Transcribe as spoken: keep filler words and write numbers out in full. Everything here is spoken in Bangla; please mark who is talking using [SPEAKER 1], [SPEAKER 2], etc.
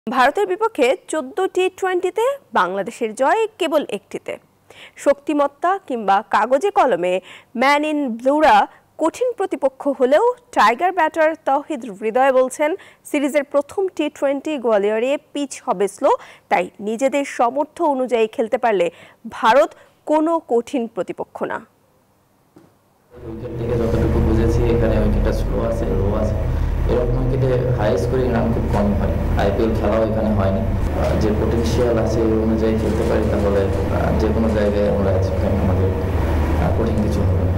[SPEAKER 1] ভারতের বিপক্ষে চোদ্দ টি টোয়েন্টিতে বাংলাদেশের জয় কেবল একটিতে। শক্তিমত্তা কিংবা কাগজে কলমে ম্যান ইন ব্লুরা কঠিন প্রতিপক্ষ হলেও টাইগার ব্যাটার তৌহিদ হৃদয় বলছেন, সিরিজের প্রথম টি টোয়েন্টি গোয়ালিয়রে পিচ হবে স্লো, তাই নিজেদের সামর্থ্য অনুযায়ী খেলতে পারলে ভারত কোনো কঠিন প্রতিপক্ষ না।
[SPEAKER 2] উইকেট থেকে যতটুকু বুঝেছি এখানে উইকেটটা স্লো আছে, লো আছে, এরকম উইকেটে হাই স্কোরিং রান খুব কম হয়। আইপিএল খেলাও এখানে হয়নি। যে পটেনশিয়াল আছে এই অনুযায়ী খেলতে পারি তাহলে যে কোনো জায়গায় আমরা আমাদের কঠিন কিছু হবে না।